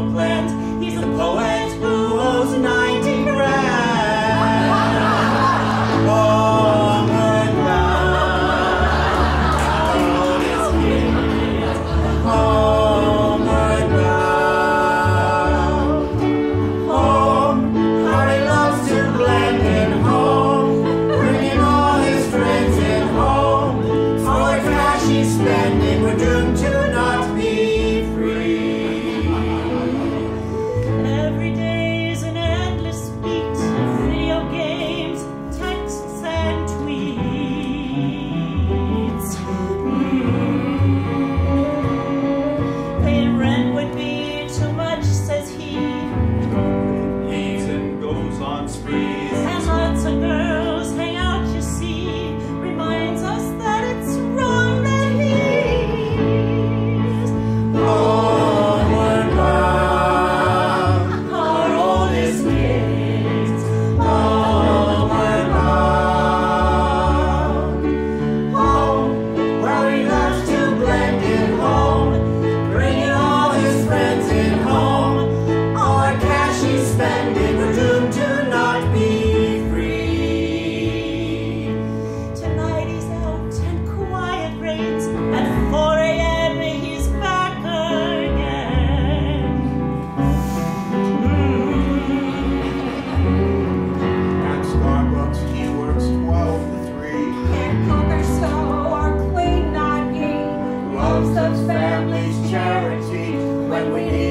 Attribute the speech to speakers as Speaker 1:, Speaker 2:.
Speaker 1: planned. He's a poet who owes 90 grand. Homeward bound, all his kids. Homeward bound. Home, how he loves to blend in home, bringing all his friends in home. All the cash he's spending, we're doomed to not be free.
Speaker 2: Every day's an endless beat of video games, texts and tweets. Paying rent would be too much, says he.
Speaker 1: Leaves and goes on sprees.
Speaker 2: And lots of girls hang out, you see. Reminds us that it's wrong that he's
Speaker 1: Homeward bound, our oldest kids. Homeward bound. Home, where he loves to blend in home, bringing all his friends in home. All our cash he's spending, we're doomed to not be free.
Speaker 2: Tonight he's out and quiet reigns. At 4 a.m. he's back again.
Speaker 3: At Starbucks, he works 12 to 3.
Speaker 4: Can't conquer so or clean not ye.
Speaker 1: Loves the family's charity when we need